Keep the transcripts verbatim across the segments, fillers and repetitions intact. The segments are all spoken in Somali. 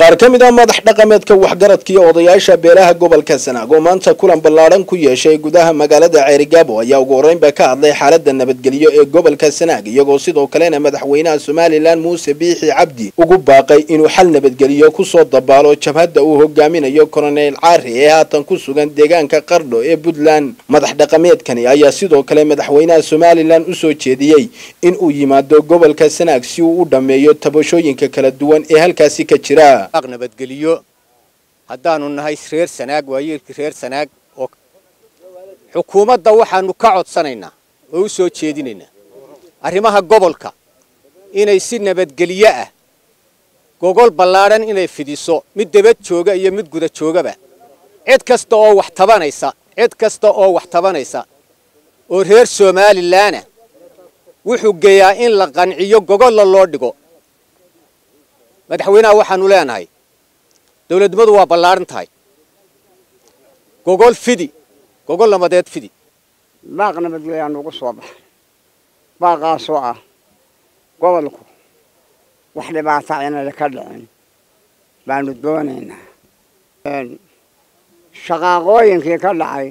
qaar ka mid ah madax dhaqameedka waxgaradka iyo odayaasha beelaha gobolka Sanaag oo maanta kulan ballaaran ku yeeshay gudaha magaalada Ceerigaabo ayaa ugu horeynba ka hadlay xaaladda nabadgelyo ee gobolka Sanaag iyagoo sidoo kalena madaxweynaha Soomaaliland Muuse Biixi Cabdi ugu baaqay inuu xal nabadgelyo ku soo dabaalo jabhadda uu hogaaminayo Colonel Caare ee haatan ku sugan deegaanka Qardho ee Puntland. madax dhaqameedkani ayaa sidoo kale madaxweynaha Soomaaliland u soo jeediyay in uu yimaado gobolka Sanaag si uu u dhameeyo tabashooyinka kala duwan ee halkaasi ka jira. nabadgeliyo haddaanu nahay reer Sanaag waayeelkii reer Sanaag oo xukuumadda waxaanu ka codsanaynaa oo u soo jeedinaynaa arrimaha gobolka inay si nabadgeliyo ah gogol ballaaran inay fidiso mid debad jooga iyo mid guda joogaba cid kasta oo wax tabanaysa cid kasta oo wax tabanaysa oo reer Soomaaliland wuxuu geeyaa in la qanciyo gogol loo dhigo. madaxweynaha waxaanu leenahay dawladnimadu waa ballaaran tahay gogol fidi gogol nabadeed fidi baaq nabadgelyo ugu soo baxay baaqaas oo ah gobolku wax dhibaato inay ka dhicin baanu doonaynaa shaqaaqooyinkii ka dhacay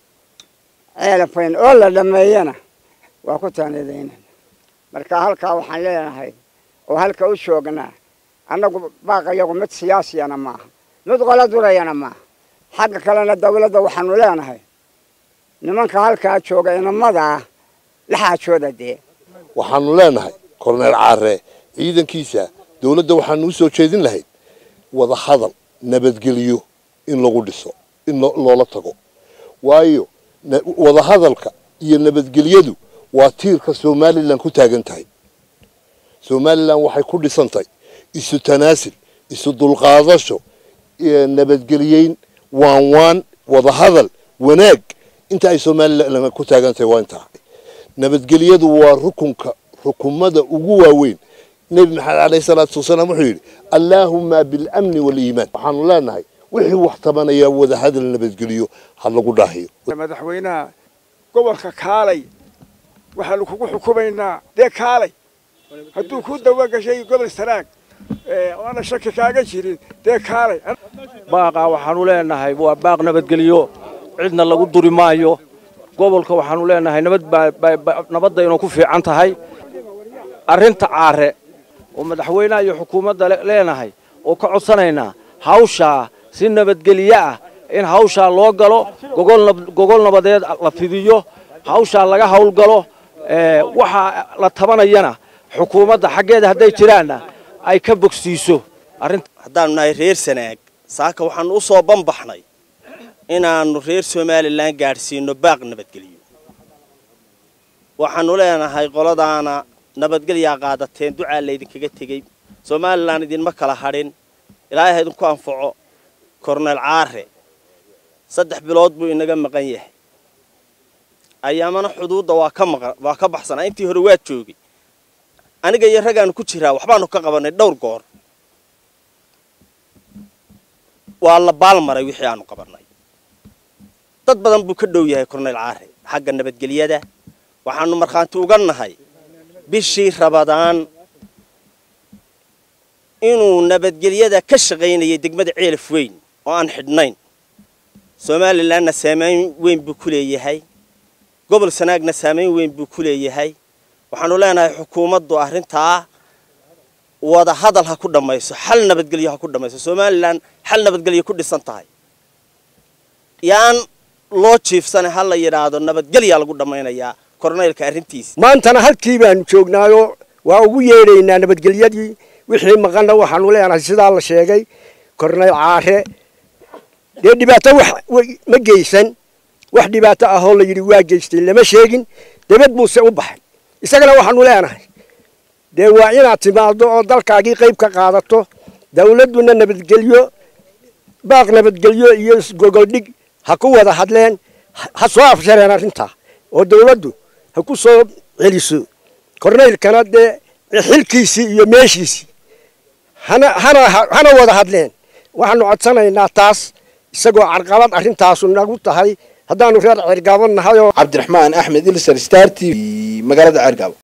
ceelfayn oo la dhameeyana waa ku taanadayna marka halka waxaan leenahay oo halka u joognaa annagu baaqayagu mid siyaasiyana maaha mid qola durayana maaha xagga kalena dawladda waxaanu leenahay nimanka halkaa jooga inamada la xaajooda dee waxaanu leenahay Colonel Caare ciidankiisa dawladda waxaanu u soo jeedin lahayd wada hadal nabadgeliyo in lagu dhiso in loola tago waayo wada hadalka iyo nabadgeliyadu waa tiirka Soomaaliland ku taagan tahay. Soomaaliland waxay ku dhisantay isu tanaasul isu dulqaadasho nabadgeliyeyn waan waan wada hadal wanaag inta ay Soomaaliland ku taagantahay waa inta nabadgeliyadu waa rukunka rukumada ugu waaweyn. nabi maxamed alayhi salaatu wasalaam wuxuu yiri allahumma bil amn wal iiman waxaanu leenahay wixii wax tabanaya wada hadal nabadgeliyo ha lagu dhaahiyo. madaxweynaha gobolka Kaalay waxaanu kugu xukumaynaa dee Kaalay hadduu ku dawa gashay gobol Sanaag ee ana shaki kaaga jirin dee Kaalay baaqa waxaanu leenahay waa baaq nabadgeliyo cidna lagu duri maayo gobolka waxaanu leenahay nabad nabadda inuu ku fiican tahay arinta Caare oo madaxweynaha iyo xukuumadda leenahay oo ka codsanayna hawsha si nabadgeliyo ah in hawsha loo galo gogol gogol nabadeed la fidiyo hawsha laga hawl galo ee waxa la tabanayana xukuumadda xageeda haday jiraan ay ka bogsiiso arinta. haddaan nahay reer Sanaag saaka waxaan u soo banbaxnay inaanu reer Soomaaliland gaarsiino baaq nabadgeliyo waxaanu leenahay qoladaana nabadgelyo qaadateen ducaa la idinkaga tagay Soomaaliland idin ma kala harin ilaahay idinku anfaco. Colonel Caare saddex bilood buu inaga maqan yahay ayaamana xuduudda waa ka maqan waa ka baxsanaa intii hore waa joogay aniga iyo ragaan ku jiraa waxbaanu ka qabanay dhowr goor waa la baalmaray wixii aanu qabanay dad badan buu ka dhow yahay Colonel Caare xagga nabadgelyada waxaanu marxaanti uga nahay bishii Rabadaan inuu nabadgelyada ka shaqeynayay degmada Ceelafweyn oo aan xidhnayn. Soomaalilandna saameyn weyn buu ku leeyahay gobol Sanaagna saameyn weyn buu ku leeyahay waxaanu leenahay xukuumaddu arrintaa wada hadal ha ku dhamayso xal nabadgelyo ha ku dhamayso. Soomaaliland xal nabadgelyo ku dhisan tahay yaan loo jiifsan hal la yiraahdo nabadgelyo lagu dhamaynayaa korneelka arrintiisa. maantana halkii baan joognaayo waa ugu yeereynaa nabadgelyadii wixii maqana waxaanu leenahay sidaa la sheegay Colonel Caare dee dhibaato wax ma geysan wax dhibaato ah oo la yiri waa geystay lama sheegin debad buu se u baxay isagana waxaanu leenahay dee waa inaad timaado oo dalkaagii qayb ka qaadato dawladuna nabadgelyo baaq nabadgelyo iyo gogol dhig ha ku wada hadleen ha soo afjareen arrinta oo dawladdu ha ku soo celiso korneelkana dee xilkiisii iyo meeshiisii hana hana hana wada hadleen waxaanu codsanaynaa taas isagoo carqalad arrintaas nagu tahay haddaanu reer Ceerigaabo nahay. Cabdiraxmaan Axmed Ilsar Star T V magaalada Ceerigaabo.